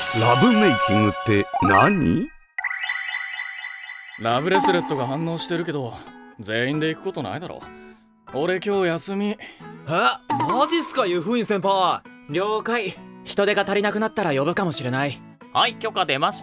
ラブメイキングって何？ ラブレスレットが反応してるけど全員で行くことないだろ。俺今日休み。 マジっすかユフイン先輩。了解。人手が足りなくなったら呼ぶかもしれない。 はい、許可出ました。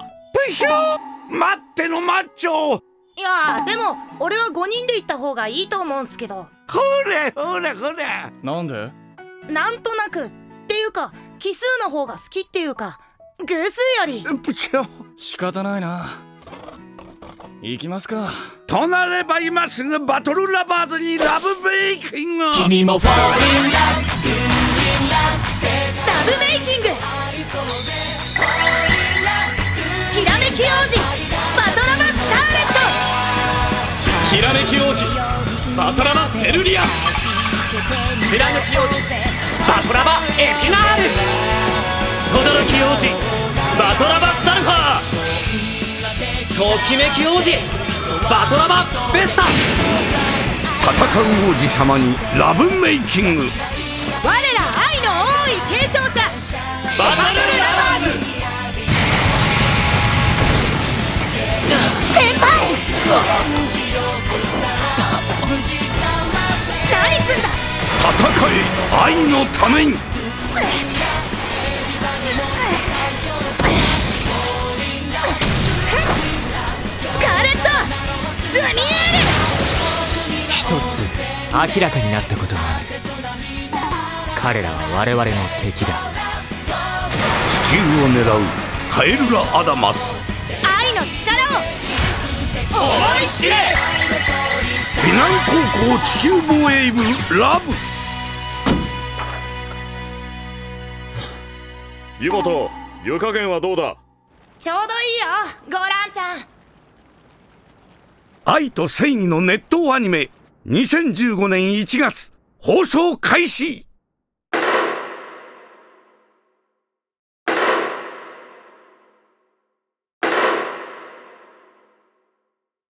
ぷひょー、待ってのマッチョ。 いやでも俺は5人で行った方がいいと思うんすけど。 ほれほれほれ。 なんで？ なんとなくっていうか奇数の方が好きっていうか偶数より。 ぷひょ、 仕方ないな。行きますか。 となれば今すぐバトルラバーズにラブメイキング。 君もフォーリンララブメイキング。きらめき王子バトラマスカーレット。 ひらめき王子バトラマセルリア。 貫き王子バトラバエピナール。轟き王子バトラバサルファー。ときめき王子バトラバベスタ。 戦う王子様にラブメイキング。 我ら愛の王位継承者バトルラバーズ。 先輩何すんだ。 戦え愛のために。 スカーレットルミエール。 一つ明らかになったことがある。彼らは我々の敵だ。 地球を狙うカエルラ・アダマス。 愛の力を思い知れ。 美南高校地球防衛部ラブ。 湯本、湯加減はどうだ？ ちょうどいいよゴーランちゃん。 愛と正義の熱湯アニメ2015年1月放送開始。